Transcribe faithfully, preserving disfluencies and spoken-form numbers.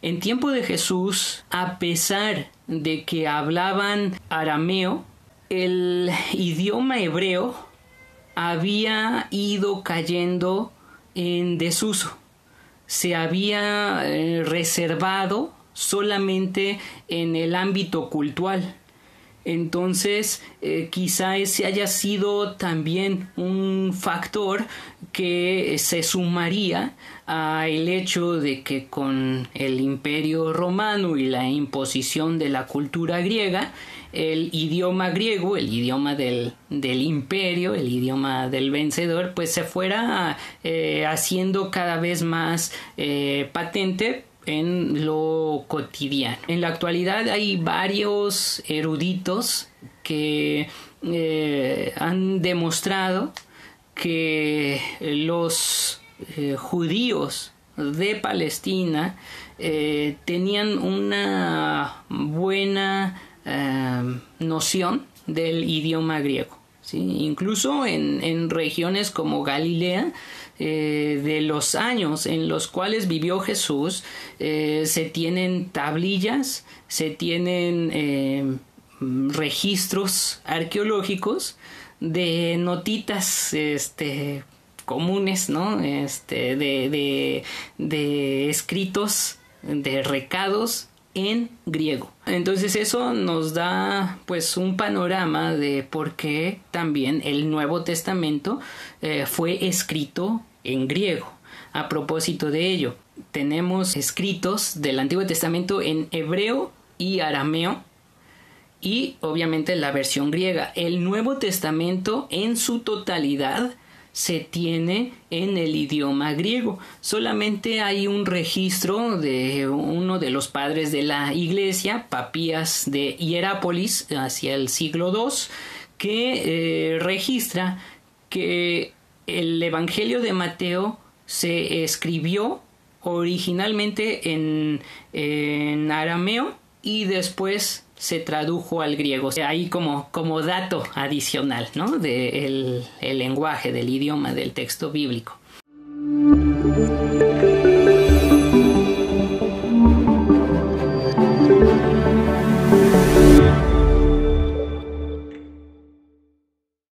En tiempo de Jesús, a pesar de que hablaban arameo, el idioma hebreo había ido cayendo en desuso. Se había eh, reservado solamente en el ámbito cultural. Entonces, eh, quizá ese haya sido también un factor que se sumaría al hecho de que con el Imperio Romano y la imposición de la cultura griega, el idioma griego, el idioma del, del imperio, el idioma del vencedor, pues se fuera eh, haciendo cada vez más eh, patente en lo cotidiano. En la actualidad hay varios eruditos que eh, han demostrado que los eh, judíos de Palestina eh, tenían una buena eh, noción del idioma griego, ¿sí? Incluso en, en regiones como Galilea, Eh, de los años en los cuales vivió Jesús, eh, se tienen tablillas, se tienen eh, registros arqueológicos de notitas este, comunes, ¿no? Este, de, de, de escritos, de recados en griego. Entonces eso nos da pues un panorama de por qué también el Nuevo Testamento eh, fue escrito en griego. A propósito de ello, tenemos escritos del Antiguo Testamento en hebreo y arameo y obviamente la versión griega. El Nuevo Testamento en su totalidad se tiene en el idioma griego. Solamente hay un registro de uno de los padres de la iglesia, Papías de Hierápolis, hacia el siglo dos, que eh, registra que el Evangelio de Mateo se escribió originalmente en, en arameo y después se tradujo al griego. Ahí como, como dato adicional, ¿no? De el, el lenguaje, del idioma del texto bíblico.